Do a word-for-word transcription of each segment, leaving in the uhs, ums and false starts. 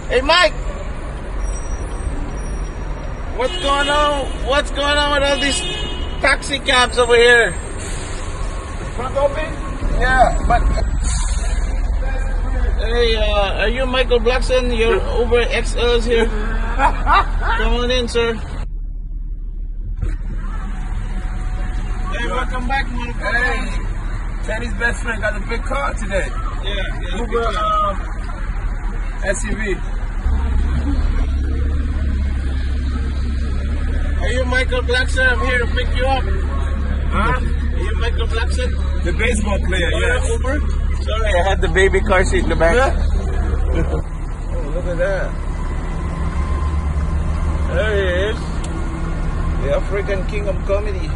Hey, Mike. What's going on? What's going on with all these taxi cabs over here? Front open? Yeah, but... Hey, uh, are you Michael Blackson? Your Uber X L is here. Come on in, sir. Hey, welcome back, motherfucker. Hey, Teddy's best friend got a big car today. Yeah, yeah. Uber uh, S U V. Are you Michael Blackson? I'm here to pick you up. Huh? Are you Michael Blackson? The baseball player, Oh, yes. Uber? Sorry, I had the baby car seat in the back. Oh, look at that. There he is. The African king of comedy.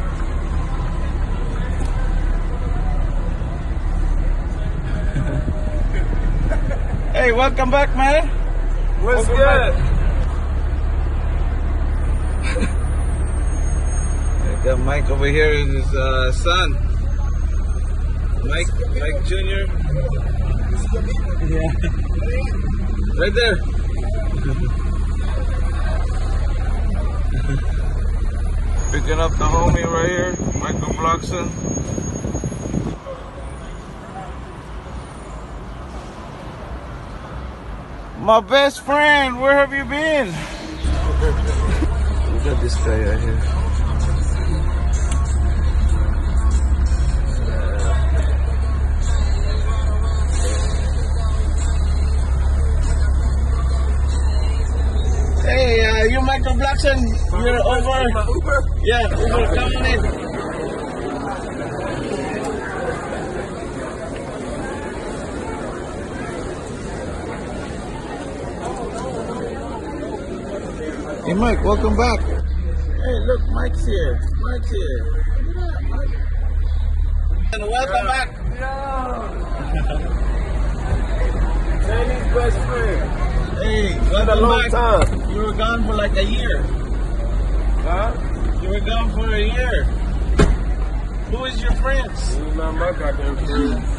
Hey, welcome back, man. What's Welcome good? back. I got Mike over here and his uh, son. Mike, Mike Junior Yeah. Right there. Picking up the homie right here, Michael Blackson. My best friend, where have you been? Look at this guy right here. Hey, uh, you Michael Blackson, you're over. Uber? Yeah, Uber, come on in. Hey Mike, welcome back. Hey, look, Mike's here. Mike's here. And welcome back. Teddy's best friend. Hey, Been a welcome long back. time. You were gone for like a year. Huh? You were gone for a year. Who is your friends? This is not my goddamn friend.